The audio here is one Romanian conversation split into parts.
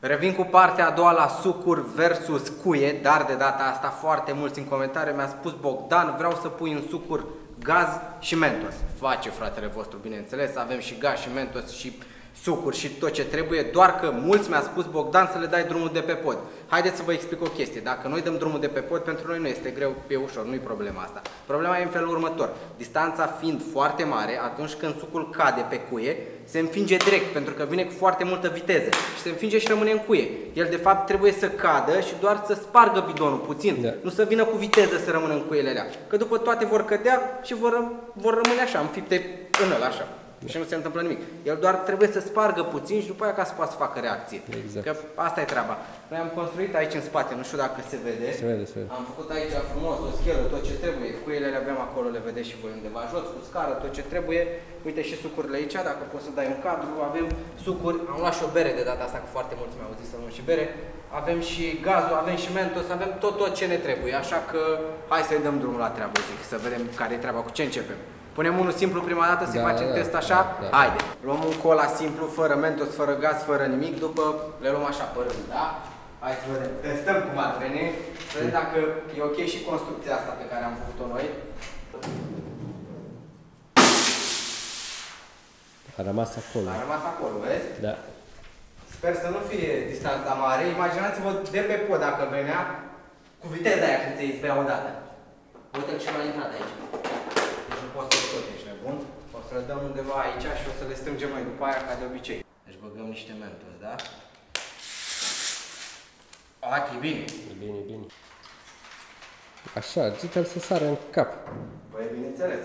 Revin cu partea a doua la sucuri versus cuie, dar de data asta foarte mulți în comentarii mi-a spus: Bogdan, vreau să pui în sucuri gaz și mentos. Face fratele vostru, bineînțeles, avem și gaz și mentos și sucuri și tot ce trebuie, doar că mulți mi-a spus: Bogdan, să le dai drumul de pe pod. Haideți să vă explic o chestie. Dacă noi dăm drumul de pe pod, pentru noi nu este greu, e ușor, nu-i problema asta. Problema e în felul următor. Distanța fiind foarte mare, atunci când sucul cade pe cuie, se înfinge direct, pentru că vine cu foarte multă viteză și se înfinge și rămâne în cuie. El de fapt trebuie să cadă și doar să spargă bidonul puțin, nu să vină cu viteză să rămână în cuiele alea. Că după toate vor cădea și vor rămâne așa, înfipte în ăla, așa. Și nu se întâmplă nimic. El doar trebuie să spargă puțin și după aia ca să poată să facă reacție. Exact. Că asta e treaba. Noi am construit aici în spate, nu știu dacă se vede. Se vede, se vede. Am făcut aici frumos o schelă, tot ce trebuie. Cuiele le avem acolo, le vedeți și voi undeva jos, cu scară, tot ce trebuie. Uite și sucurile aici, dacă poți să dai un cadru. Avem sucuri, am luat și o bere de data asta, că foarte mulți mi-au zis să luăm și bere. Avem și gazul, avem și mentos, avem tot ce ne trebuie. Așa că hai să-i dăm drumul la treabă, zic, să vedem care e treaba, cu ce începem. Punem unul simplu prima dată, să facem test așa? Haide! Luăm un cola simplu, fără mentos, fără gaz, fără nimic, după le luăm așa pe rând, da? Hai să vedem, testăm cum ar veni, să vedem dacă e ok și construcția asta pe care am făcut-o noi. A rămas acolo. A rămas acolo, vezi? Da. Sper să nu fie distanța mare. Imaginați-vă de pe pod dacă venea cu viteza aia când se izbea odată. Uite ce mai intrat aici. Deci nu poți să tot, ești nebun. O să le dăm undeva aici și o să le strângem noi după aia ca de obicei. Deci băgăm niște mentos, da? Ok, e bine. E bine, e bine. Așa, agită-l să sară în cap. Păi, bineînțeles.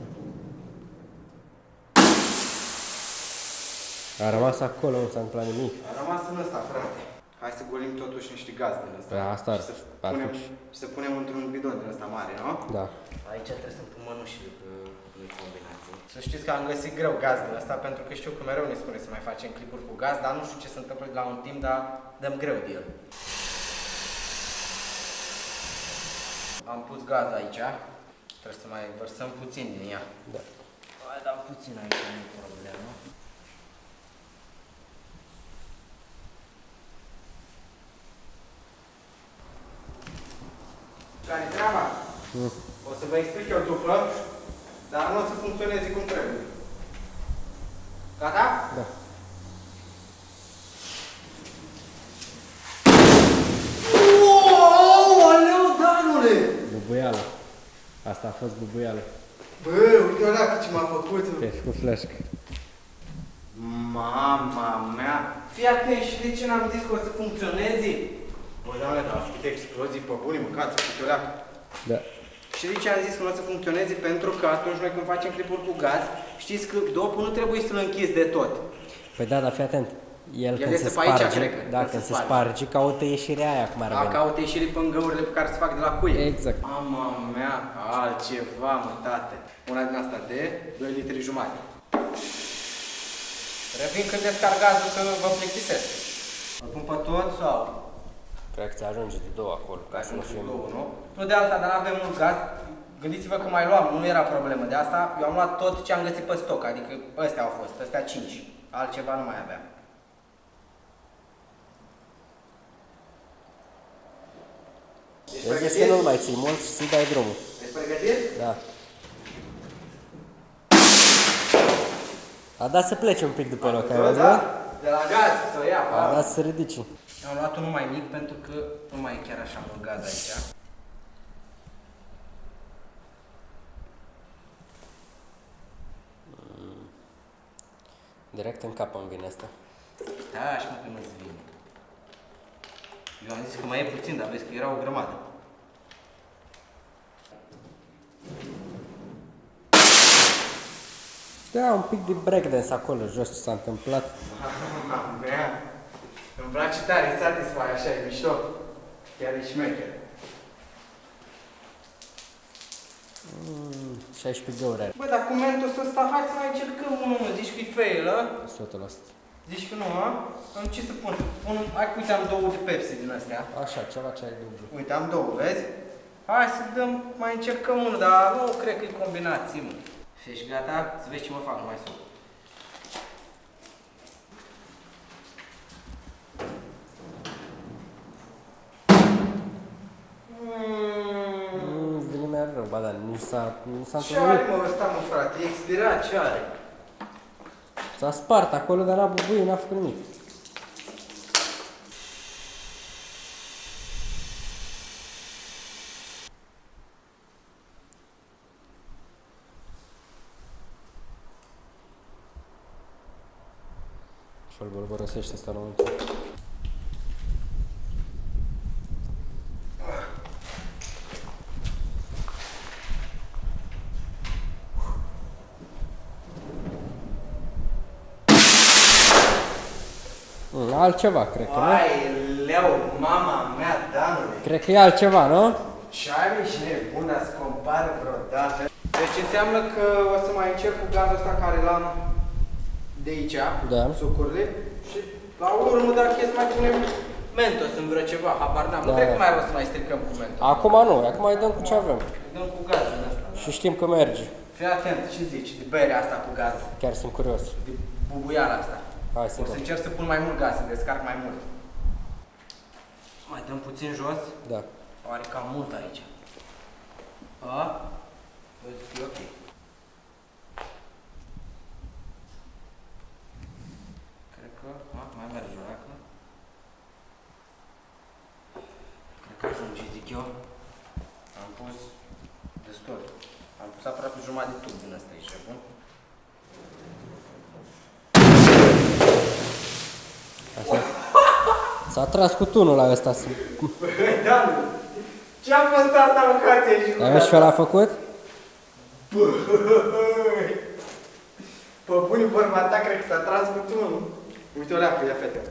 A rămas acolo, nu s-a întâmplat nimic. A rămas în ăsta, frate. Hai să golim totuși niște gaz din ăsta. Asta ar fi. Și să punem într-un bidon din ăsta mare, nu? Da. Aici trebuie să pun mănușile, că nu-i combinație. Să știți că am găsit greu gaz din ăsta, pentru că știu că mereu ne spune să mai facem clipuri cu gaz, dar nu știu ce se întâmplă la un timp, dar dăm greu de el. Am pus gaz aici. Trebuie să mai vărsăm puțin din ea. Da. Mai dau puțin aici, nu e problemă. Care-i treaba? O să vă explic eu după, dar nu o să funcționeze cum trebuie. Gata? Da. Oleu, Danule! Bubuială. Asta a fost bubuială. Bă, uite ăla ce m-a făcut. Te-ai făcut flașcă. Mama mea! Fii atent, și de ce n-am zis că o să funcționeze? Bă, Doamne, dar a făcut explozii pe bune, mâncați cu ăla. Da. Și de ce am zis că nu o să funcționeze? Pentru că atunci noi când facem clipuri cu gaz, știți că dopul nu trebuie să-l închizi de tot. Păi da, dar fii atent. El când se aici, sparge, cred că, da, când se sparge, caută ieșirea aia, cum ar veni. Caută ieșire pe găurile pe care se fac de la cuie. Exact. Mama mea, altceva, mă, tate. Una din asta de 2 litri jumate. Revin când descarc gazul, că vă plictisesc. Îl pun pe tot sau? Cred că ți ajunge de două acolo, ca să nu fie două, nu? Nu de alta, dar avem mult gaz. Gândiți-vă că mai luam, nu era problemă de asta. Eu am luat tot ce am găsit pe stoc, adică ăstea au fost, ăstea 5. Altceva nu mai aveam. Vezi că nu-l mai ții mult și să-i dai drumul. Ești pregătit? Da. A dat să plece un pic după loc, ai văzut? De la gaz, să o ia. A dat să ridici. Am luat unul mai mic pentru că nu mai e chiar așa mult gaz aici. Direct în cap îmi vine asta. Da, și mă că nu-ți vine. Eu am zis că mai e puțin, dar vezi că era o grămadă. Da, un pic de breakdance acolo, jos, ce s-a întâmplat. Mama mea, îmi place tare, e satisfy, așa, e mișto. Chiar e șmecher. 16 găuri are. Bă, dar cu mentosul ăsta, hai să mai încercăm unul, zici că e fail, ă? 100%. Zici că nu, a? Am ce să pun? Hai că uite, am două de Pepsi din astea. Așa, ceva ce ai dublu. Uite, am două, vezi? Hai să dăm, mai încercăm unul, dar nu cred că e combinație, mă. Ești gata? Să vezi ce mă fac mai sus. rău, ba da, nici s-a Ce are, mă, ăsta, mă, frate? E expirat, ce are? S-a spart acolo, dar n-a bubuit, n-a făcut nimic. Și-l bolborosește asta la moment. Altceva, cred că, nu? Vai, leu, mama mea, Danule. Cred că e altceva, nu? Ce ai și nebun, să compară vreodată. Deci înseamnă că o să mai încerc cu gazul ăsta care l-am de aici, da. sucurile, și la urmă dacă ies mai punem Mentos în vreo ceva, habar n-am. Nu cred că mai o să mai stricăm cu Mentos. Acum nu, acum îi dăm cu ce avem. Îi dăm cu gazul ăsta. Și știm că merge. Fii atent, ce zici de berea asta cu gaz? Chiar sunt curios. De bubuiala asta. Hai, o să încerc să pun mai mult gaz, să descarc mai mult. Mai dăm puțin jos? Da. Pare cam mult aici. E ok. Cred că mai merge o dată. Cred că ajunge, zic eu. Am pus destul. Am pus aproape jumătate de tub din ăsta aici, bun? S-a tras cu tunul la ăsta. Băi, Dan, ce-a fost asta, mâncați aici? Ai văzut ce l-a făcut? Băi! Pe bunii vorba ta, cred că s-a tras cu tunul. Uite-o leapă, ia fete.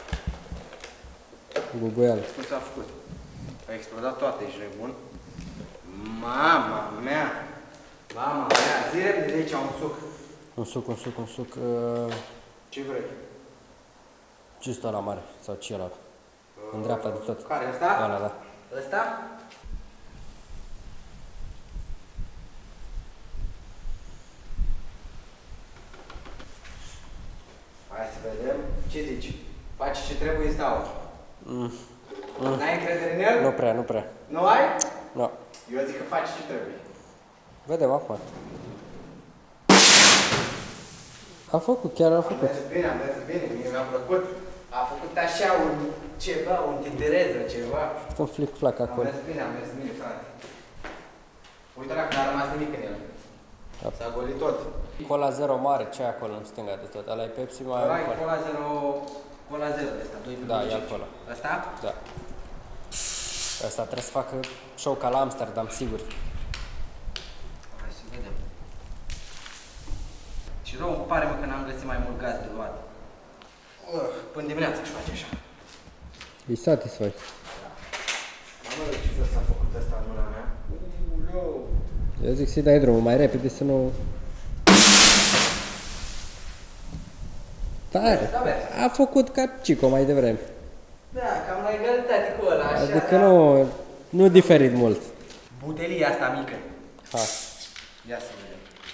Bubuială. Cum s-a făcut? A explodat toate, ești nebun? Mama mea! Mama mea! Zi repede de aici, un suc. Un suc. Ce vrei? Ce stă la mare? Sau ce ăla? În dreapta de tot. Care, ăsta? Ăla, da. Ăsta? Hai să vedem. Ce zici? Faci ce trebuie sau? N-ai încredere în el? Nu prea, nu prea. Nu ai? Nu. Eu zic că faci ce trebuie. Vedem acum. A făcut, chiar a făcut. Am mers bine, mie mi-a plăcut. A făcut așa un ceva, un tindereză, ceva. Un flic-flac acolo. Am mers bine, frate. Uite la că n-a rămas nimic în el. S-a golit tot. Cola zero mare, ce ai acolo în stânga de tot? Ăla e Pepsi mai Ăla e acolo. Cola zero de ăsta, 2,5. Da, e acolo. Ăsta? Da. Ăsta trebuie să facă show ca la Amsterdam, sigur. Hai să vedem. Și rău îmi pare, mă, că n-am găsit mai mult gaz de luat. Până dimineața își face așa. E satisfied. Mamă, ce fel s-a făcut ăsta în mâna mea? Eu zic să-i dai drumul mai repede să nu... Tare! A făcut ca Cico mai devreme. Da, cam la egalitate cu ăla, așa. Adică nu diferit mult. Butelia asta mică. Ha. Ia să vedem.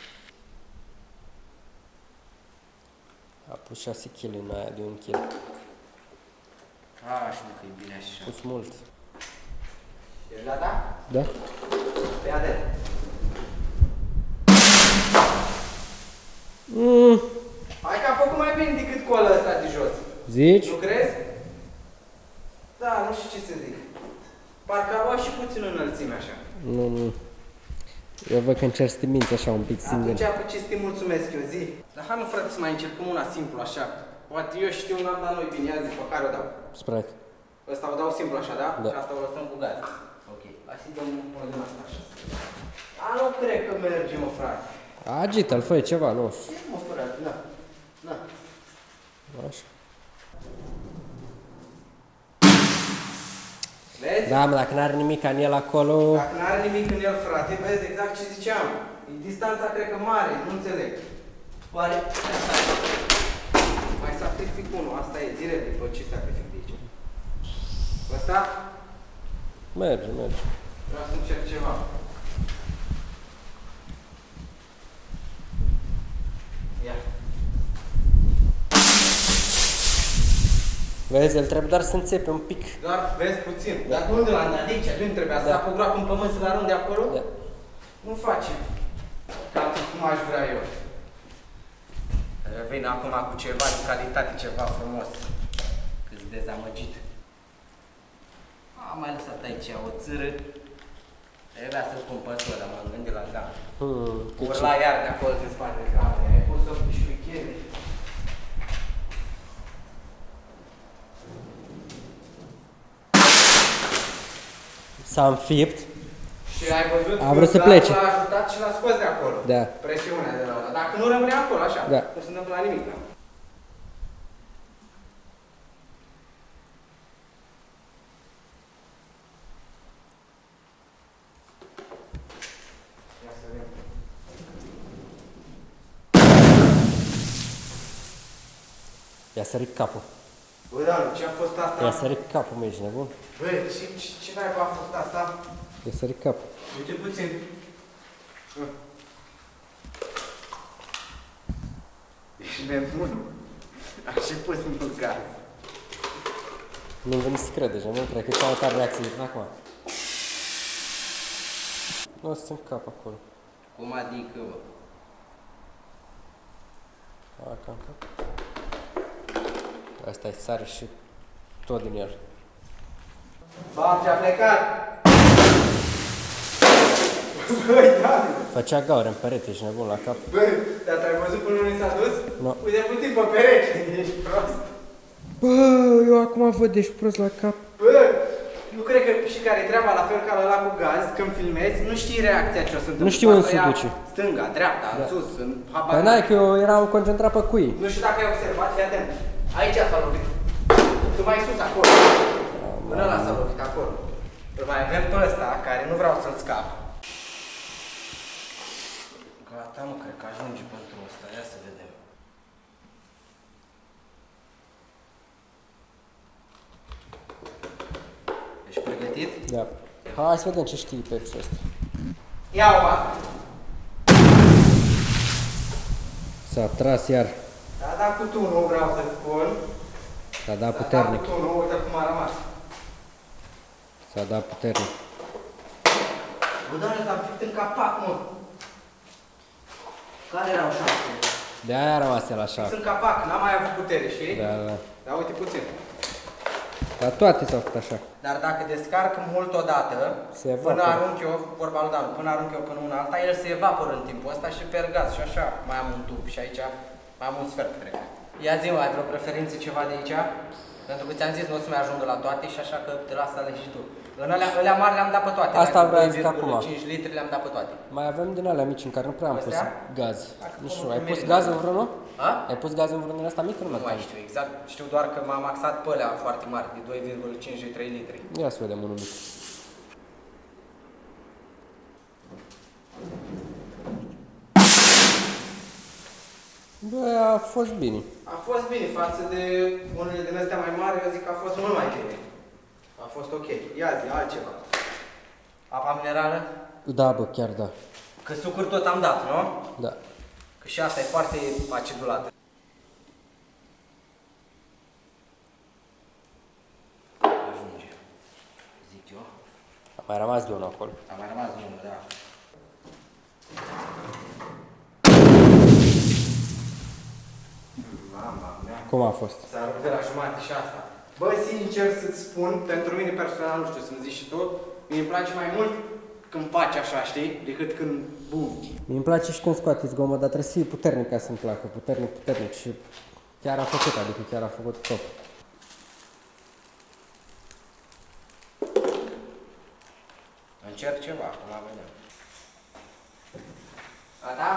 A pus 6 kg în aia de 1 kg. Și nu că e bine așa. Pus mult. Ești gata? Da? Pe atent. Hai că am făcut mai bine decât cu ăla ăsta de jos. Zici? Nu crezi? Da, nu știu ce să zic. Parcă a luat și puțin înălțime așa. Nu. Eu văd că încerci să te minți așa un pic singur. Atunci cu ce să te mulțumesc eu, zi? Dar hai nu, frate, să mai încercăm una simplu așa. Poate eu știu, n-am dat noi bine, ia zi, pe care o dau. Sprite. Ăsta o dau simplu așa, da? Da. Și asta o lăsăm cu gaz. Ok. Hai să-i dăm până din asta așa. Nu cred că merge, mă, frate. Agita-l, fă ceva, nu știu. Ce, mă, frate, na. Așa. Vezi? Da, mă, dacă n-are nimic în el acolo... Dacă n-are nimic în el, frate, vezi exact ce ziceam. Distanța cred că mare, nu înțeleg. Pare... Mai sacrific unul, asta e, zi repede, după ce sacrific de aici. Ăsta? Merge. Vreau să încerc ceva. Ia. Vezi, el trebuie doar să înțepe un pic. Doar vezi puțin. Dar unde l-am dat? De aici, de unde trebuia? Să apă groapă în pământ să-l arunc de acolo? Da. Nu face. Cam cum aș vrea eu. Vin acum cu ceva de calitate, ceva frumos. Că-s dezamăgit. Am mai lăsat aici o țără. Trebuia să-l cumpăr tot, dar m-am gândit la da. Urla iar de acolo din spate de cameră. Ai pus-o și weekend. S-a înfipt. Și ai văzut a vrut să plece. L-a ajutat și l-a scos de acolo. Da. Presiunea de la ăla. Dacă nu rămânea acolo așa, da. nu se întâmpla nimic. Da? Ia să vedem. I-a sărit capul. Bă, Danu, ce a fost asta? I-a sărit capul, mă, ești nebun? Bă, ce naiba a fost asta? I-a sărit capul. Uite puțin. Ești nebun. Aș și pus mult gaz. Nu-mi veni să crede, nu cred că cea mai tare reacție din acum. Nu o să țin cap acolo. Cum adică, bă? Cam. Asta-i sare și tot din el. Bam, ce-a plecat! Băi, Dani! Făcea gaură în perete, ești nebun la cap. Băi, dar ți-ai văzut până unde s-a dus? Nu. Uite puțin pe pereche, ești prost. Bă, eu acum văd, ești prost la cap. Bă, nu cred că și care-i treaba la fel ca ăla cu gaz, când filmezi, nu știi reacția ce o să întâmple. Nu știu unde se duce. Stânga, dreapta, în sus, în habar. Păi n-ai, că eu eram concentrat pe cui. Nu știu dacă ai observat, fii atent. Aici s-a lovit. Tu mai sus, acolo. Până ăla s-a lovit, acolo. Îl mai avem pe ăsta, care nu vreau să-l scap. Gata, mă, cred că ajunge pentru ăsta. Ia să vedem. Ești pregătit? Da. Hai să vedem ce știi pe ăsta. Ia-o asta. S-a tras iar. Da, da, cu tunul vreau să spun. S-a dat puternic. Da, cu tunul, uite cum a rămas. S-a dat puternic. Bă, doamne, s-a fipt în capac, mă. Care erau șansele? De-aia a rămas el așa. Sunt capac, n-am mai avut putere, știi? Da, da. Da, uite puțin. Dar toate s-au făcut așa. Dar dacă descarc mult odată, se evaporă. Până arunc eu, vorba lui Danu, până arunc eu până una alta, el se evaporă în timpul ăsta și per gaz. Și așa mai am un tub și aici mai am un sfert, cred că. Ia zi-mă, ai vreo preferință ceva de aici? Pentru că ți-am zis, nu o să mai ajungă la toate și așa că te las să alegi și tu. În alea mari le-am dat pe toate. Asta vreau să zic acum. 5 litri le-am dat pe toate. Mai avem din alea mici în care nu prea am pus gaz. Nu știu, ai pus merge. gaz în vreunul? A? Ai pus gaz în vreunul din ăsta mic? Nu mai știu exact, știu doar că m-am axat pe alea foarte mari, de 2,5 și 3 litri. Ia să vedem unul mic. Bă, a fost bine. A fost bine față de unele din astea mai mari, eu zic că a fost mult mai bine. A fost ok. Ia zi, altceva. Apa minerală? Da, bă, chiar da. Că sucuri tot am dat, nu? Da. Că și asta e foarte acidulată. Ajunge. Zic eu. A mai rămas de unul acolo. A mai rămas unul, da. Mama mea. Cum a fost? S-a rupt de la jumate și asta. Bă, sincer să-ți spun, pentru mine personal, nu știu să-mi zici și tu, mi-mi place mai mult când faci așa, știi? Decât când bum. Mi-mi place și când scoateți gomă, dar trebuie să fie puternic ca să-mi placă. Puternic, puternic și chiar a făcut, adică chiar a făcut top. Încerc ceva, acum vedem. A, da?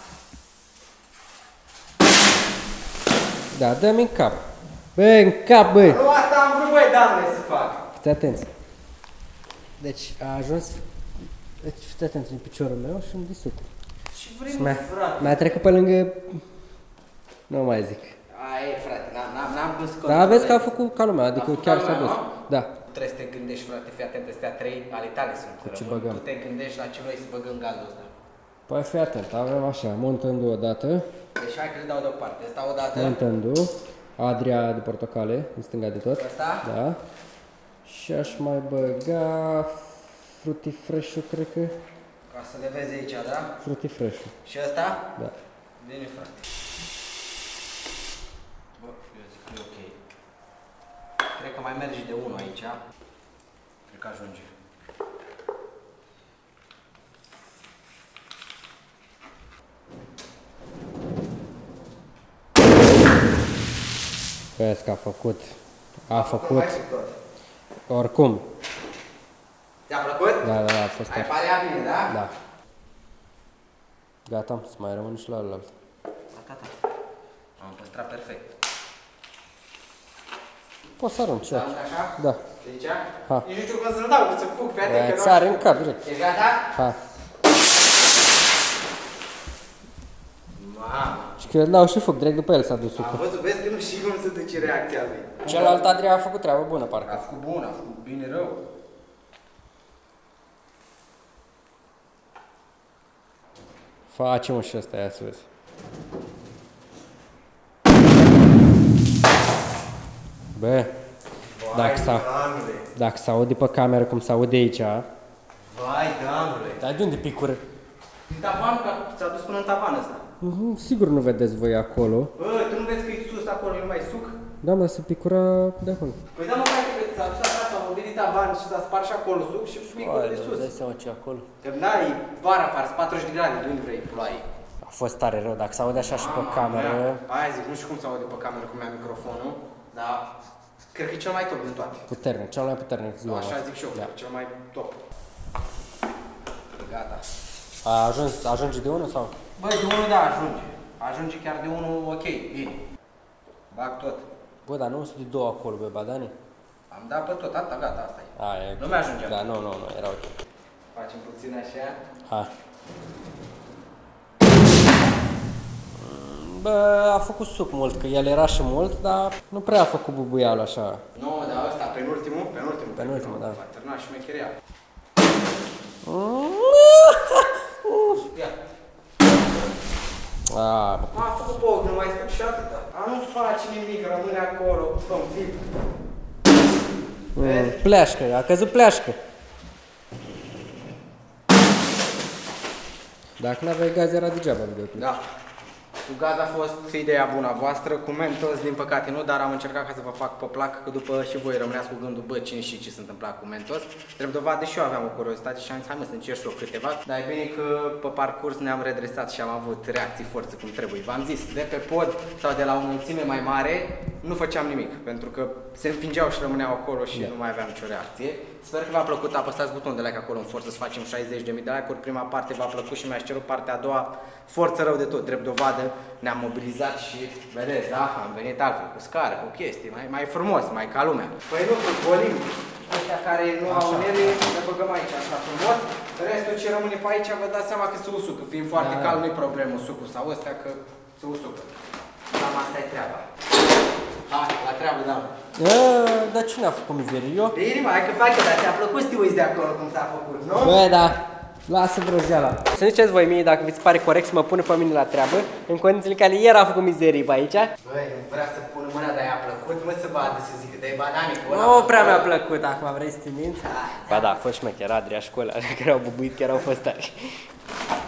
Da, dă-mi în cap. Bă, în cap, bă! Nu asta am vrut, băi, Doamne, să fac. Fiți atenți. Deci a ajuns... Deci fiți atenți în piciorul meu și îmi disuc. Și vrei, frate. Mi-a trecut pe lângă... Nu mai zic. Aia e, frate, n-am cum să Dar vezi că a făcut ca lumea, adică chiar s-a dus. Da. Trebuie să te gândești, frate, fii atent, astea 3 ale tale sunt. Ce băgăm? Tu te gândești la ce vrei să băgăm gazul ăsta. Păi fii atent, avem așa, Montându odată. Deci hai că le dau deoparte. Asta odată. Montându, Adria de portocale, în stânga de tot. Ăsta? Da. Și aș mai băga Fruity Fresh-ul, cred că. Ca să le vezi aici, da? Fruity fresh. Și ăsta? Da. Bine, frate. Bă, eu zic că e ok. Cred că mai merge de 1 aici. Cred că ajunge. Vezi că a făcut. A făcut. Oricum. Ți-a plăcut? Da, a fost Ai parea bine, da? Da. Gata, să mai rămân și la alt. Tata. Am păstrat perfect. Poți să arunci. Să arunc așa? Da. De aici? Ha. Nici nu știu cum să-l dau, că să fug, fii atent că Îți are în cap direct. E gata? Ha. Mamă. Și că îl dau și fug, direct după el s-a dus Am sucul. văzut, vezi că nu știi cum să duci reacția lui. Celălalt Adria a făcut treabă bună, A parcă. făcut bun, a făcut bine rău. Facem și ăsta, ia să vezi. Bă, dacă s-aude pe cameră cum s-aude aici, Vai, Doamne! dar de unde picură? Din tavan, că ți-a dus până în tavan ăsta. Sigur nu vedeți voi acolo. Bă, tu nu vezi că e sus acolo, e numai suc? Da, dar se picura de acolo. Păi da, mă, frate, că s-a dus acasă, au venit tavan și s-a spart și acolo suc și picul de sus. Dai seama ce acolo. Că n-ai vara afară, 40 de grade, de unde vrei ploaie. A fost tare rău, dacă s-aude așa și pe cameră. Aia zic, nu știu cum s-aude pe cameră cum ia microfonul, dar cred că e cel mai top din toate. Puternic, cel mai puternic ziua. Așa zic și eu, Da. cel mai top. Gata. Ajunge de unul sau? Băi, de unul da, ajunge. Ajunge chiar de unul ok, bine. Bag tot. Bă, dar nu sunt de două acolo, bă, Badani? Am dat pe tot, atâta, gata, asta e. E. Nu mi-ajungea. Da, nu, era ok. Facem puțin așa. Hai. Bă, a făcut suc mult, că el era și mult, dar nu prea a făcut bubuialul așa. Nu, dar ăsta, penultimul, Penultimul, da. Va termina și mecheria. Ia. M-a făcut boc, nu mai spun și atâta. A nu face nimic, rămâne acolo, în fil. Pleașcă, a căzut pleașcă. Dacă n-aveai gaz, era degeaba videoclip. Da. Cu gaz a fost ideea bună a voastră, cu Mentos, din păcate nu, dar am încercat ca să vă fac pe plac, că după și voi rămâneați cu gândul, bă, cine și ce se întâmpla cu Mentos. Drept dovadă și eu aveam o curiozitate și am zis, hai mă să încerc și eu câteva, dar e bine că pe parcurs ne-am redresat și am avut reacții forță cum trebuie. V-am zis, de pe pod sau de la o înălțime mai mare, nu făceam nimic, pentru că se înfingeau și rămâneau acolo și nu mai aveam nicio reacție. Sper că v-a plăcut, apăsați butonul de like acolo în forță să facem 60.000 de like-uri. Prima parte v-a plăcut și mi-aș cerut partea a doua, forță rău de tot, drept dovadă. Ne-am mobilizat și, vedeți, da, am venit altfel, cu scară, cu chestii, mai frumos, mai ca lumea. Păi nu, cu golim, ăștia care nu au ele, le băgăm aici, așa frumos. Restul ce rămâne pe aici, vă dați seama că se usucă, fiind foarte cald, nu-i problemă sucul sau ăstea, că se usucă. Cam asta e treaba. Hai, la treabă, da. Dar cine a făcut mizerie? Eu? Bine, mai că faci, dar ți-a plăcut să te uiți de acolo cum s-a făcut, nu? Bă, da. Lasă vrăjeala. Să ziceți voi mie dacă vi se pare corect să mă pună pe mine la treabă, în condițiile în care el a făcut mizerii pe aici. Băi, nu vrea să pună mâna, dar i-a plăcut, mă, să vadă, să zică, de-ai bananic ăla. Nu prea mi-a plăcut, acum vrei să te minți? Ba da, a fost șmecher, Adria și cu ăla, care au bubuit, chiar au fost tari.